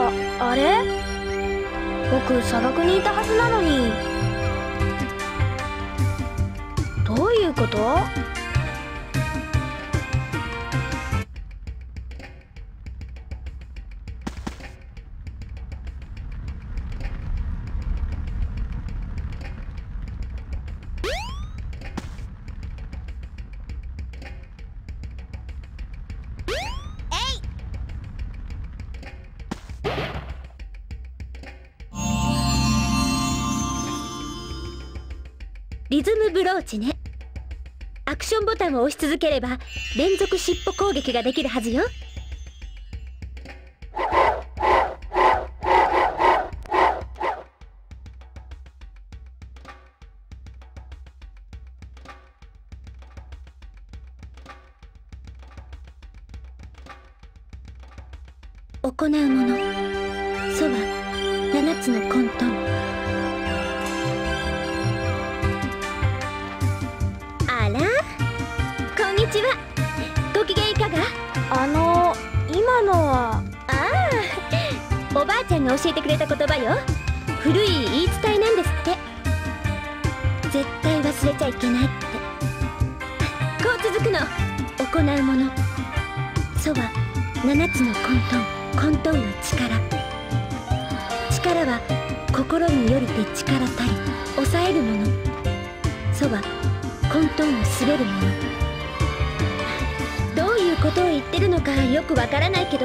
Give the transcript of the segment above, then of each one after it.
あれ、僕砂漠にいたはずなのに。どういうこと？ リズムブローチね。アクションボタンを押し続ければ連続尻尾攻撃ができるはずよ。行うもの、そは7つの混沌。あら、こんにちは。ご機嫌いかが？ 今のは。 ああ、おばあちゃんが教えてくれた言葉よ。古い言い伝えなんですって。絶対忘れちゃいけないって。こう続くの。行うもの、そは7つの混沌。混沌は力。力は心によりて力たり抑えるもの。そは混沌を滑るもの。どういうことを言ってるのかよくわからないけど、7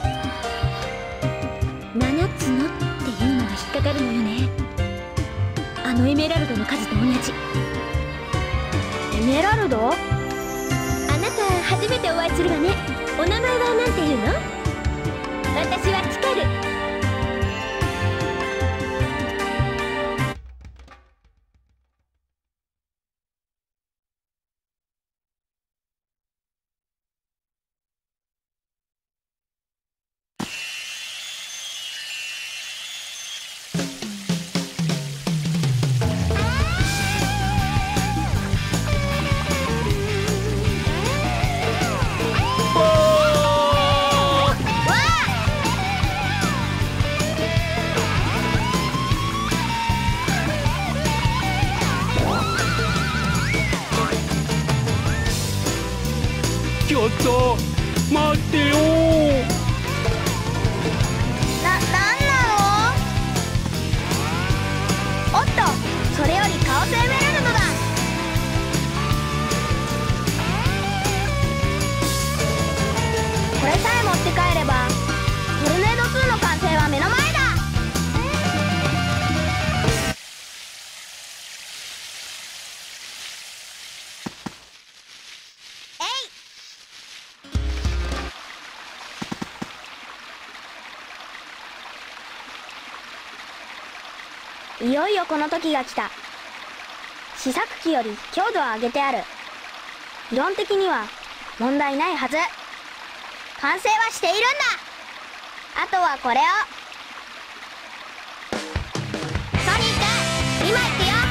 つのっていうのが引っかかるのよね。あのエメラルドの数と同じ。 エメラルド？ あなた初めてお会いするわね。お名前は何ていうの？私はチカル。 ちょっと待ってよ。 なんなの？おっと、それよりカオスエメラルドだ。これさえ持って帰ればトルネード2の完成は目の前だ。いよいよこの時が来た。試作機より強度を上げてある。理論的には問題ないはず。完成はしているんだ。あとはこれを。ソニック、今行くよ。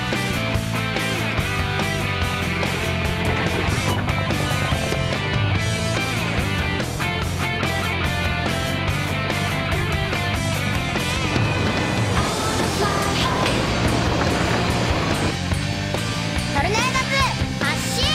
トルネード2発進。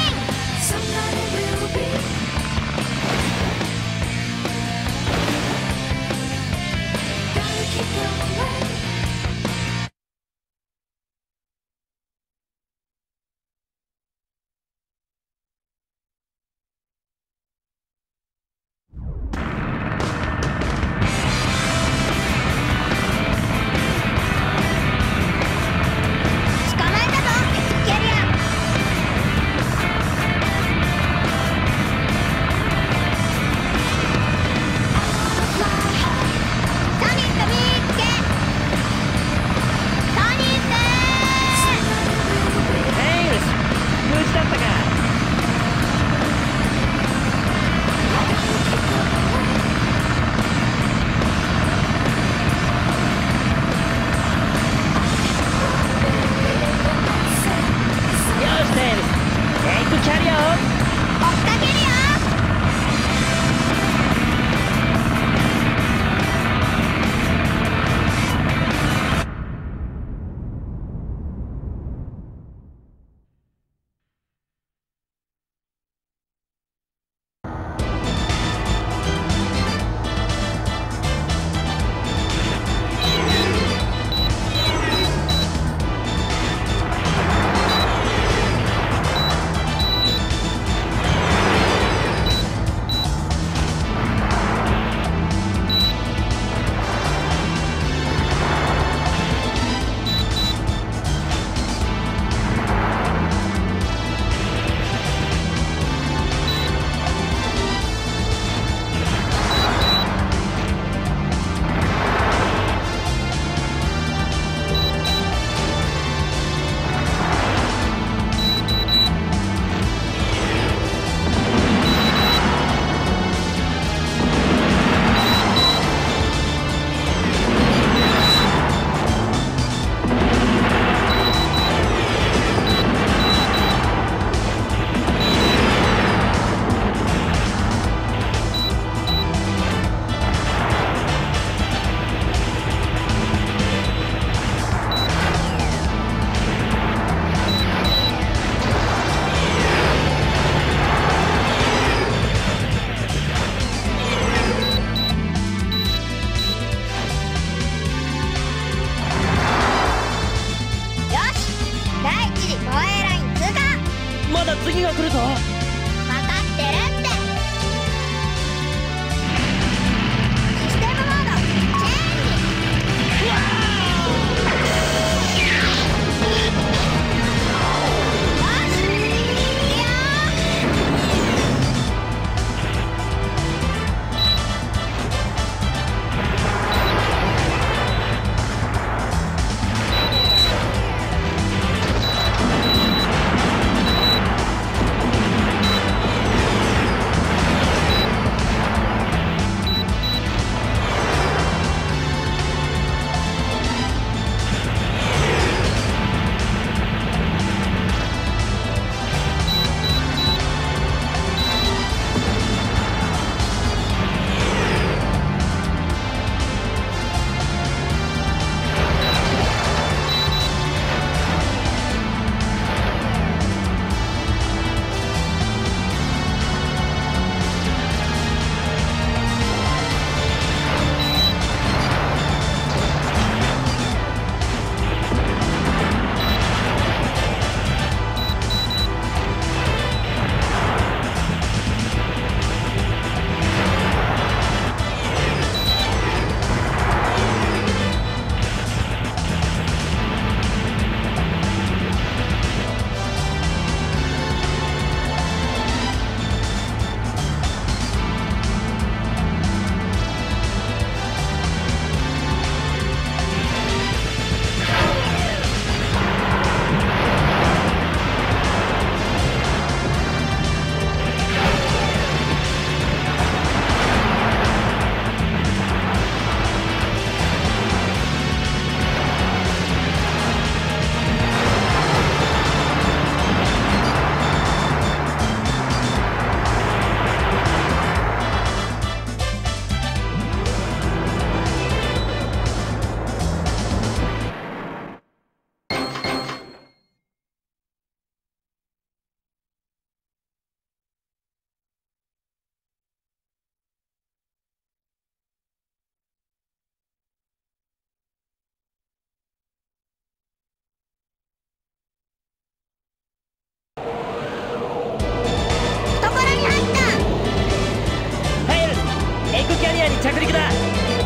着陸だ。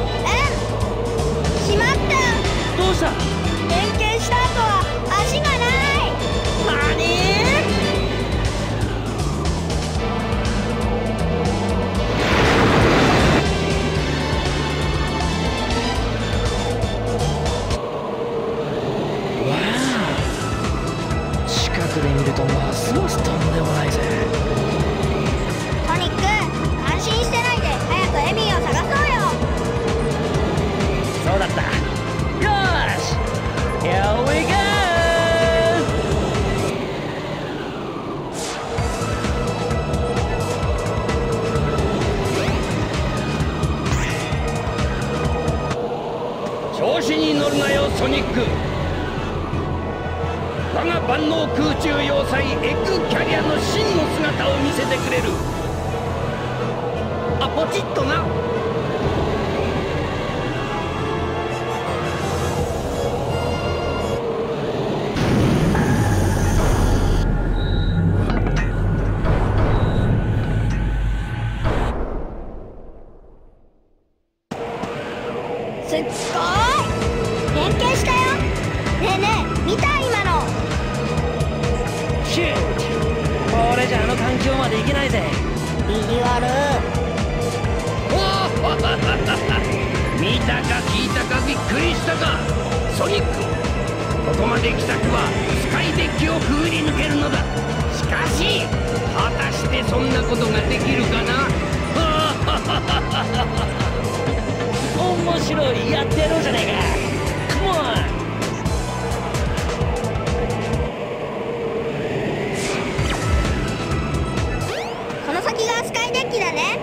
しまった。 どうした？ 変形した後は足がない。 わあ、近くで見るとますますとんでもないぜ。 ソニック、安心してないで早くエミーを探そうよ。 そうだった。よーし、Here we go! 調子に乗るなよソニック。我が万能空中要塞エッグキャリアの真の姿を見せてくれる。あ、ポチッとな。 すっごい変形したよ。ねえねえ、見た今の。 シュート、これじゃあの環境まで行けないぜ。 ビジュアル。 見たか聞いたかびっくりしたか。ソニック、ここまで来たくはスカイデッキをくぐり抜けるのだ。しかし果たしてそんなことができるかな。 面白い、やってやろうじゃねえか。カモン。 この先がスカイデッキだね。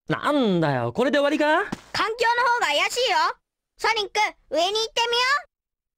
なんだよ、これで終わりか？ 環境の方が怪しいよ。ソニック、上に行ってみよう。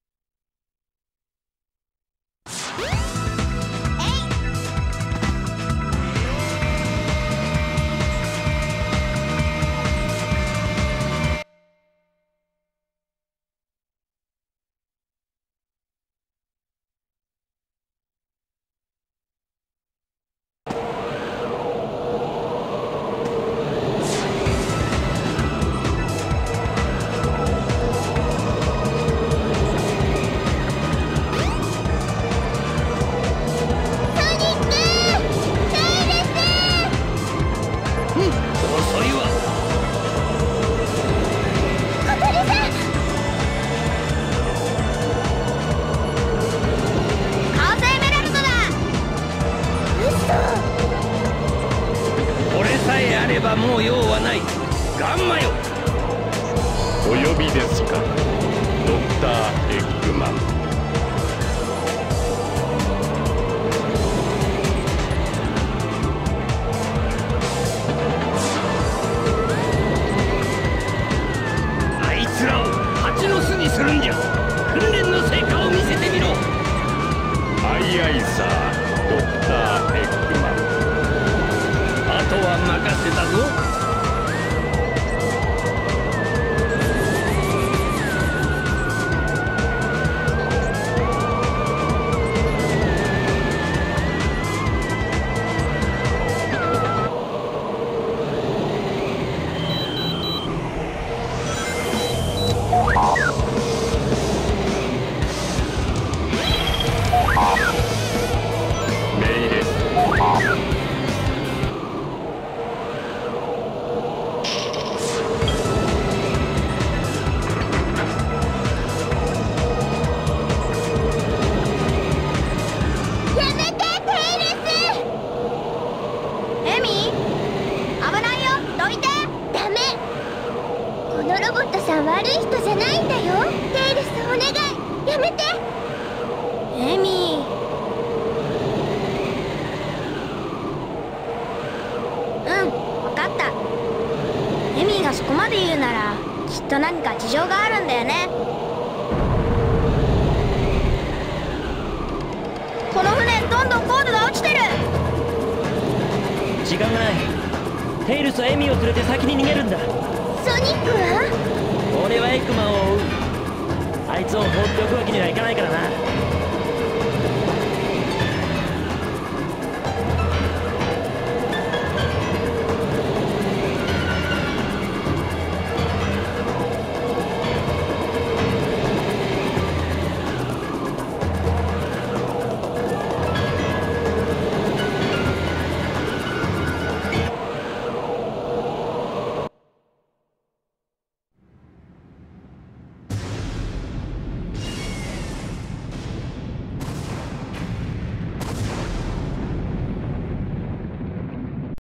遅いわ。 カオスエメラルドだ。 これさえあればもう用はない。ガンマよ。 お呼びですか、ドクター・エッグマン。 あいつらを蜂の巣にするんじゃ。訓練の成果を見せてみろ。 アイアイサー、ドクター・エッグマン。 あとは任せたぞ。 命令。 やめて、テイルス。エミー、危ないよ。どいて。ダメ。このロボットさん悪い人じゃないんだよ。テイルス、お願い。やめて。エミー。わかった。エミーがそこまで言うならきっと何か事情があるんだよね。この船どんどん高度が落ちてる。 時間がない。テイルスはエミを連れて先に逃げるんだ。 ソニックは？ 俺はエッグマンを追う。あいつを放っておくわけにはいかないからな。